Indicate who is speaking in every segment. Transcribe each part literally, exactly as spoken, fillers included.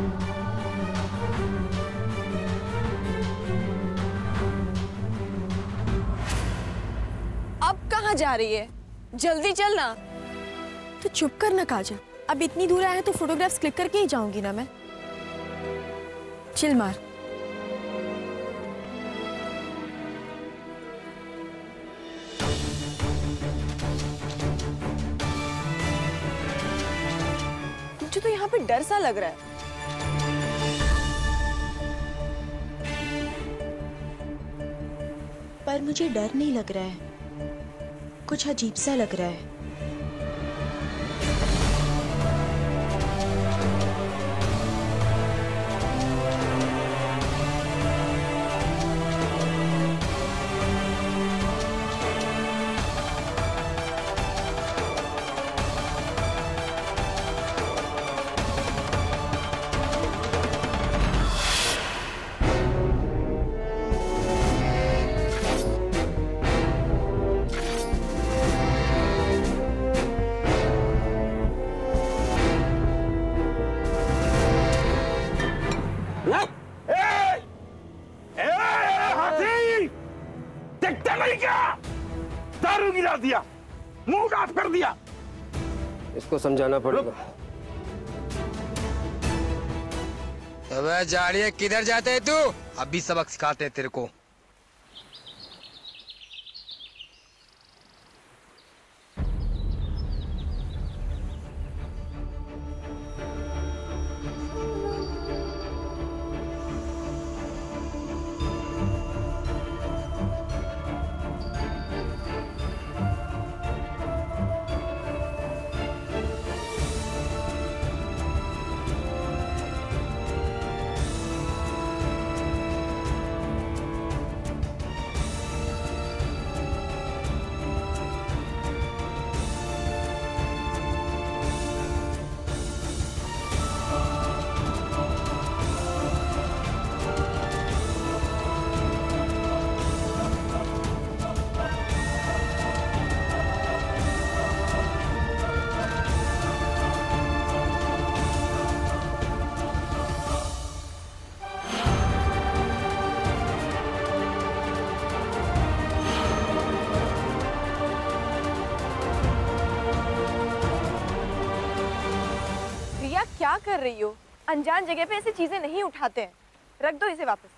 Speaker 1: अब कहाँ जा रही है? जल्दी चलना।
Speaker 2: तो चुप कर ना काजल, अब इतनी दूर आए हैं तो फोटोग्राफ्स क्लिक करके ही जाऊंगी ना मैं। चिल मार।
Speaker 1: मुझे तो यहाँ पे डर सा लग रहा है।
Speaker 3: पर मुझे डर नहीं लग रहा है, कुछ अजीब सा लग रहा है।
Speaker 4: इसको समझाना पड़ेगा।
Speaker 5: अबे जाड़िए, किधर जाते है तू? अभी सबक सिखाते हैं तेरे को।
Speaker 1: क्या कर रही हो? अनजान जगह पे ऐसी चीजें नहीं उठाते हैं। रख दो इसे वापस।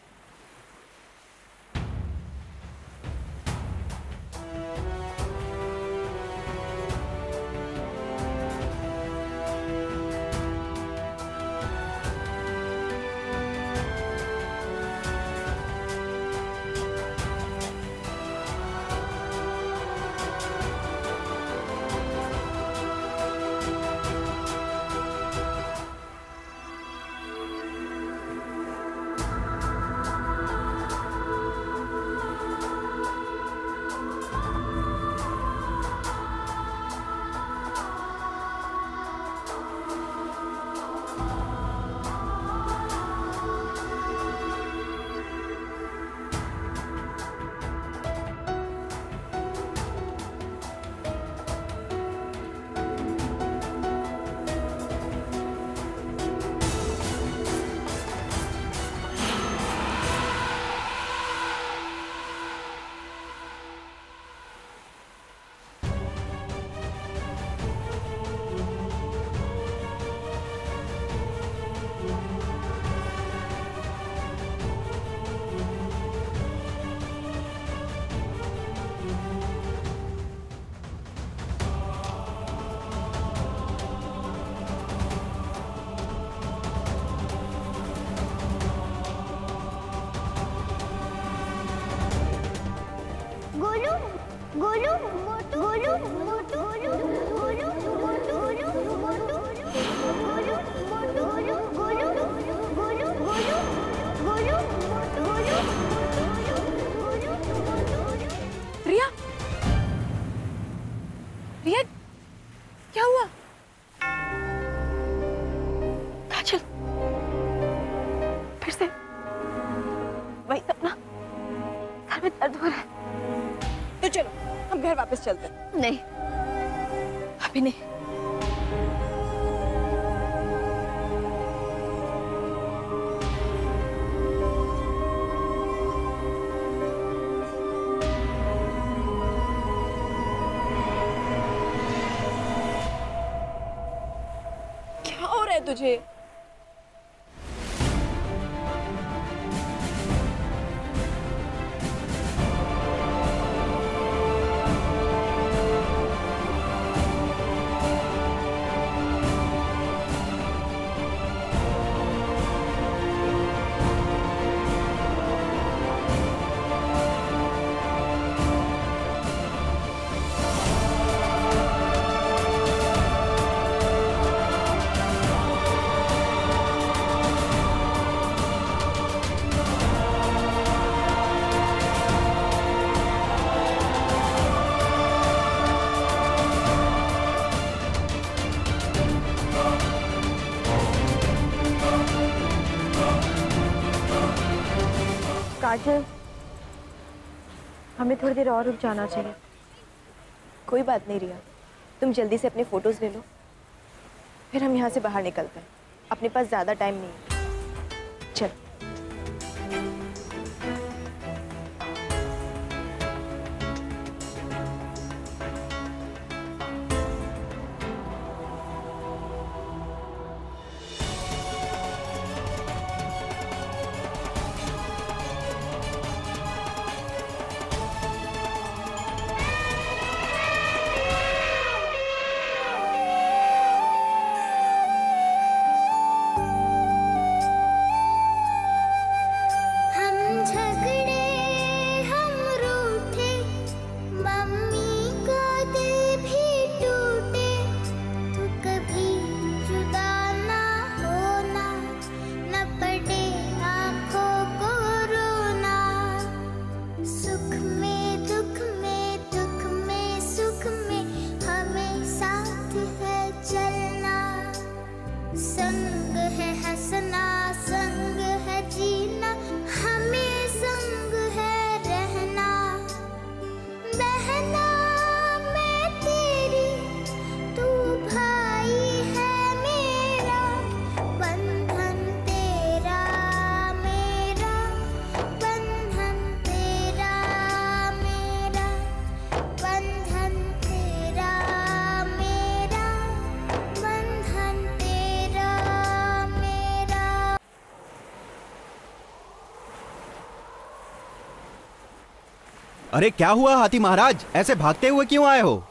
Speaker 1: वापस चलते हैं।
Speaker 2: नहीं, अभी नहीं।
Speaker 1: है तुझे? काजल, हमें थोड़ी देर और रुक जाना चाहिए।
Speaker 2: कोई बात नहीं रिया, तुम जल्दी से अपने फोटोज ले लो, फिर हम यहाँ से बाहर निकलते हैं। अपने पास ज़्यादा टाइम नहीं है। चल।
Speaker 6: अरे क्या हुआ हाथी महाराज, ऐसे भागते हुए क्यों आए हो?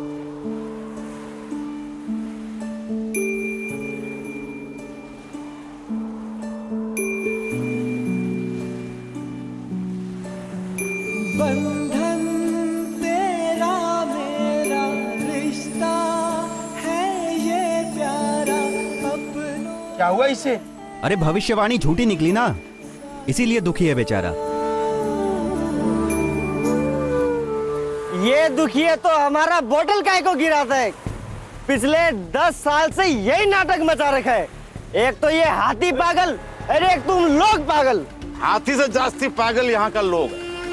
Speaker 7: बंधन तेरा मेरा रिश्ता है ये प्यारा अपनों।
Speaker 5: क्या हुआ इसे?
Speaker 6: अरे भविष्यवाणी झूठी निकली ना, इसीलिए दुखी है बेचारा।
Speaker 8: ये दुखिए तो हमारा बोतल काय को गिराता है। पिछले दस साल से यही नाटक मचा रखा है। एक तो ये हाथी पागल, अरे एक तुम लोग पागल।
Speaker 9: हाथी से जास्ती पागल यहाँ का लोग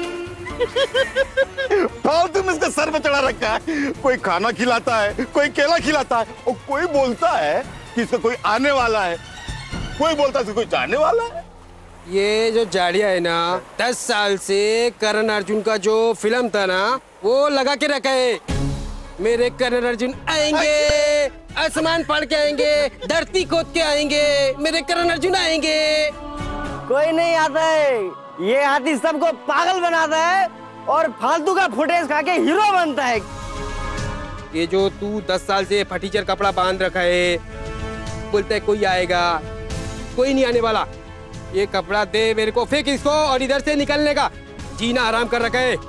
Speaker 9: है। तुम इसका सर पे चढ़ा रखा है। कोई खाना खिलाता है, कोई केला खिलाता है, और कोई बोलता है कि इसका कोई आने वाला है, कोई बोलता है इसका कोई जाने वाला है।
Speaker 5: ये जो जाड़िया है ना, दस साल से करण अर्जुन का जो फिल्म था ना, वो लगा के रखा है। मेरे करण अर्जुन आएंगे, आसमान फाड़ के आएंगे, धरती खोद के आएंगे, मेरे करण अर्जुन आएंगे।
Speaker 8: कोई नहीं आता है, ये हाथी सबको पागल बनाता है और फालतू का फुटेज खा के हीरो बनता है।
Speaker 5: ये जो तू दस साल से फटीचर कपड़ा बांध रखा है, बोलता है कोई आएगा, कोई नहीं आने वाला। ये कपड़ा दे मेरे को, फेंक इसको, और इधर से निकलने का जीना आराम कर रखा है।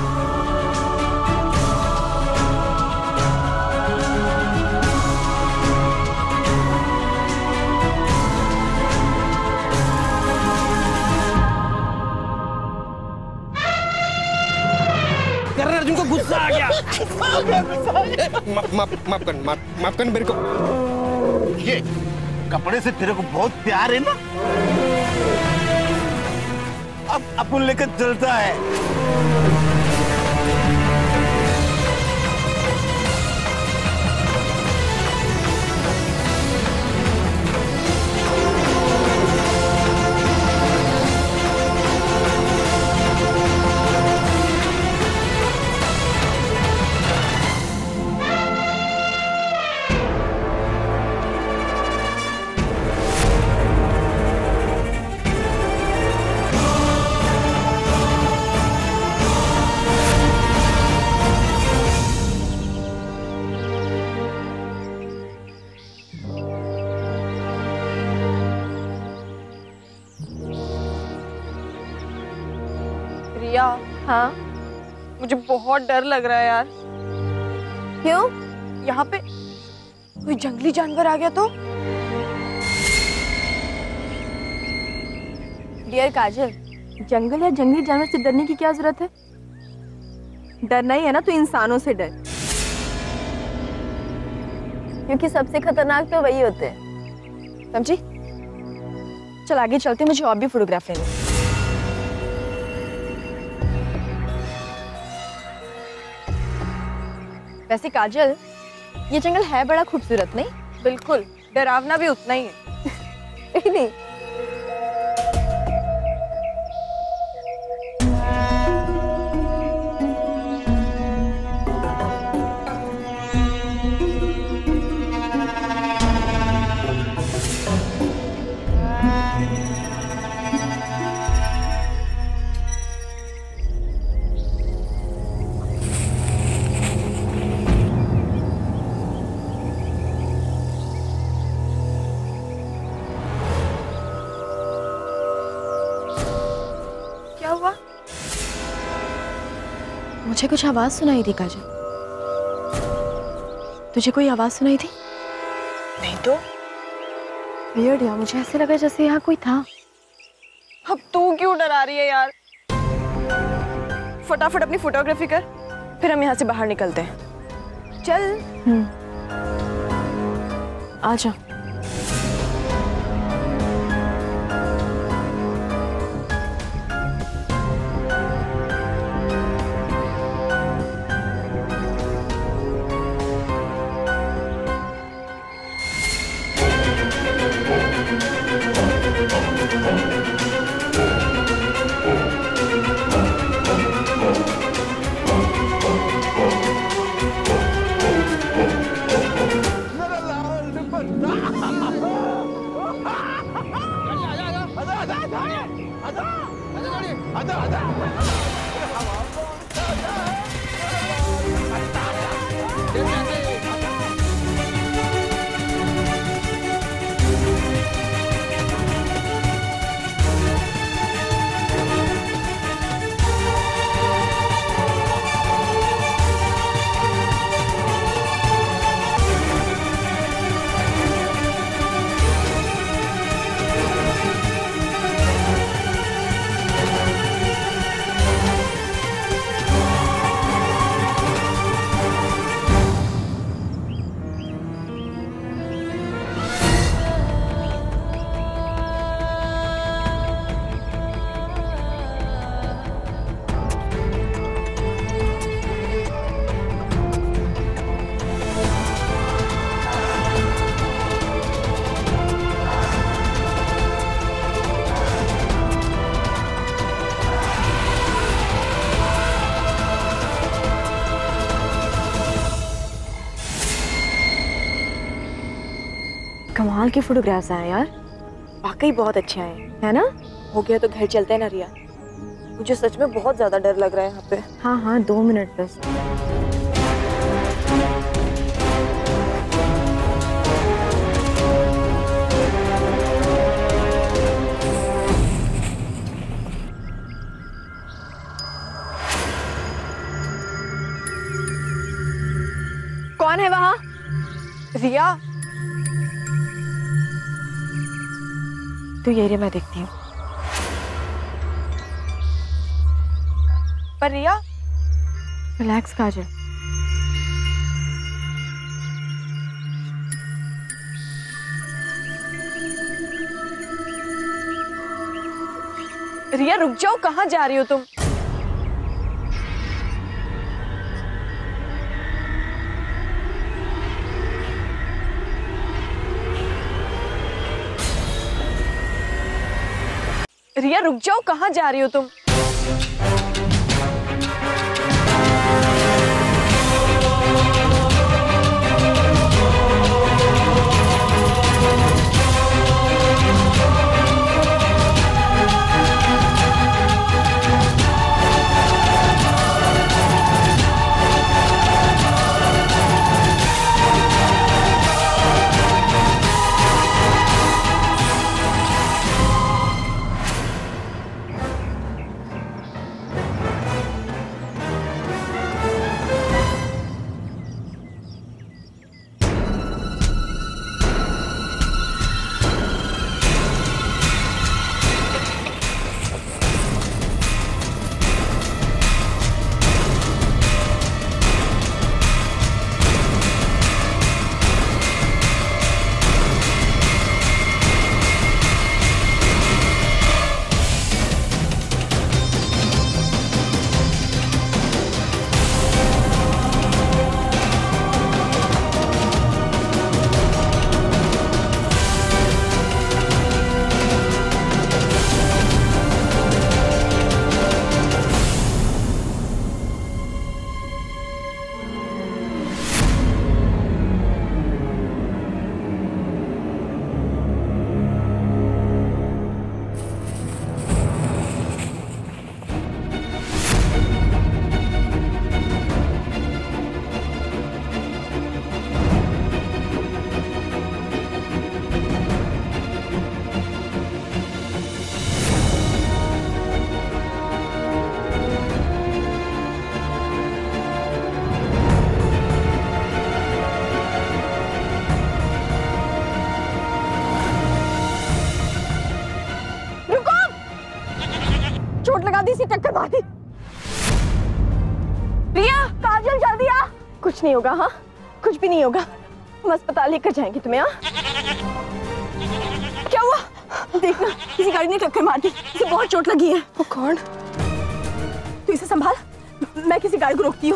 Speaker 5: करण अर्जुन को गुस्सा आ गया। माफ माफ कर, माफ माफ कर मेरे को।
Speaker 9: ये कपड़े से तेरे को बहुत प्यार है ना, अब अपन लेकर चलता है।
Speaker 1: रिया,
Speaker 2: हाँ
Speaker 1: मुझे बहुत डर लग रहा है यार।
Speaker 2: क्यों?
Speaker 1: यहाँ पे कोई जंगली जानवर आ गया तो?
Speaker 2: डियर काजल, जंगल या जंगली जानवर से डरने की क्या जरूरत है? डरना ही है ना तो इंसानों से डर, क्योंकि सबसे खतरनाक तो वही होते हैं, समझी? चल आगे चलते, मुझे और भी फोटोग्राफ लेने। वैसे काजल, ये जंगल है बड़ा खूबसूरत नहीं?
Speaker 1: बिल्कुल, डरावना भी उतना ही है।
Speaker 2: नहीं मुझे कुछ आवाज सुनाई दी काजल। तुझे कोई आवाज सुनाई थी?
Speaker 1: नहीं तो।
Speaker 2: वियर्ड यार, मुझे ऐसे लगा जैसे यहाँ कोई था।
Speaker 1: अब तू क्यों डरा रही है यार? फटाफट अपनी फोटोग्राफी कर, फिर हम यहाँ से बाहर निकलते हैं। चल।
Speaker 2: हम्म। आजा। कमाल के फोटोग्राफ्स आए यार, वाकई बहुत अच्छे आए, है ना?
Speaker 1: हो गया तो घर चलते हैं ना रिया, मुझे सच में बहुत ज्यादा डर लग रहा है यहाँ पे।
Speaker 2: हाँ हाँ, दो मिनट बस।
Speaker 1: कौन है वहाँ? रिया,
Speaker 2: तो ये रे, मैं देखती हूँ।
Speaker 1: पर रिया,
Speaker 2: रिलैक्स काजल।
Speaker 1: रिया रुक जाओ, कहाँ जा रही हो तुम? रिया रुक जाओ, कहाँ जा रही हो तुम?
Speaker 2: आधी सी टक्कर मार दी। रिया, काजल जल्दी आ। कुछ नहीं होगा, हाँ कुछ भी नहीं होगा, हम अस्पताल लेकर जाएंगे तुम्हें। हाँ क्या हुआ? देखना किसी गाड़ी ने टक्कर मार दी, इसे बहुत चोट लगी है। वो कौन? तू इसे संभाल, मैं किसी गाड़ी को रोकती हूँ।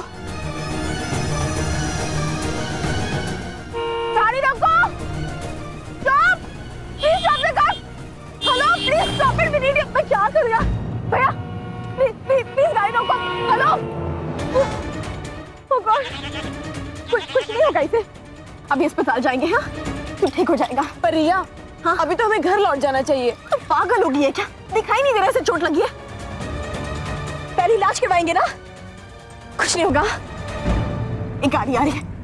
Speaker 2: गाड़ी रोको, stop, please stop the car. Hello, please stop it, we need you. मैं क्या करूँ यार? भैया प्लीज प्लीज प्लीज गाड़ी रोको। हेलो, ओ गॉड, कुछ कुछ नहीं होगा इसे, अभी अस्पताल जाएंगे। हाँ तू ठीक हो जाएगा। पर रिया, हाँ अभी तो हमें घर लौट जाना चाहिए। तो पागल होगी है क्या? दिखाई नहीं दे रहा, ऐसे चोट लगी है। पहले इलाज करवाएंगे ना, कुछ नहीं होगा। एक गाड़ी आ रही है,